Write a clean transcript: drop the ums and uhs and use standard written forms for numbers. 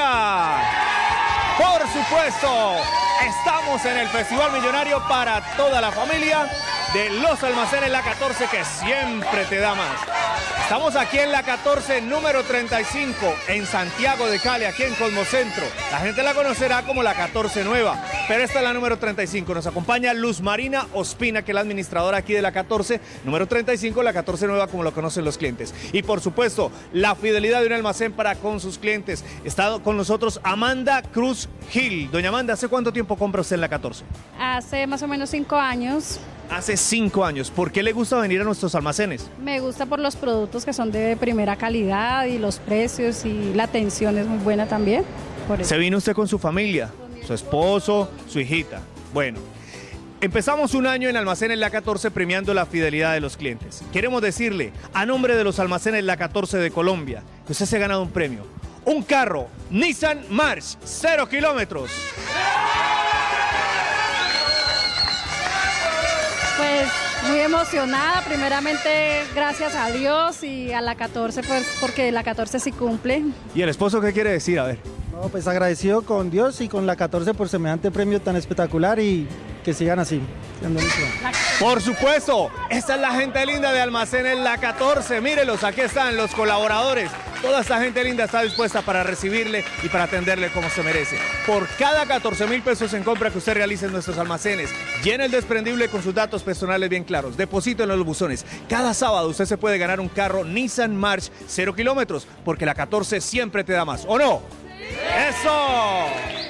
Colombia. Por supuesto, estamos en el Festival Millonario para toda la familia de los almacenes La 14, que siempre te da más. Estamos aquí en La 14, número 35, en Santiago de Cali, aquí en Cosmocentro. La gente la conocerá como La 14 Nueva, pero esta es la número 35. Nos acompaña Luz Marina Ospina, que es la administradora aquí de La 14, número 35, La 14 Nueva, como lo conocen los clientes. Y por supuesto, la fidelidad de un almacén para con sus clientes. Está con nosotros Amanda Cruz Gil. Doña Amanda, ¿hace cuánto tiempo compra usted en La 14? Hace más o menos 5 años. Hace 5 años. ¿Por qué le gusta venir a nuestros almacenes? Me gusta por los productos que son de primera calidad y los precios, y la atención es muy buena también. Por eso. ¿Se vino usted con su familia? Su esposo, su hijita. Bueno, empezamos un año en Almacenes La 14 premiando la fidelidad de los clientes. Queremos decirle, a nombre de los Almacenes La 14 de Colombia, que usted se ha ganado un premio. Un carro Nissan March, 0 kilómetros. Pues muy emocionada, primeramente gracias a Dios y a La 14, pues porque La 14 sí cumple. ¿Y el esposo qué quiere decir? A ver. No, pues agradecido con Dios y con La 14 por semejante premio tan espectacular, y que sigan así. Por supuesto, esta es la gente linda de Almacenes La 14. Mírelos, aquí están los colaboradores. Toda esta gente linda está dispuesta para recibirle y para atenderle como se merece. Por cada 14.000 pesos en compra que usted realice en nuestros almacenes, llene el desprendible con sus datos personales bien claros. Deposito en los buzones. Cada sábado usted se puede ganar un carro Nissan March 0 kilómetros, porque La 14 siempre te da más. ¿O no? ¡Sí! ¡Eso!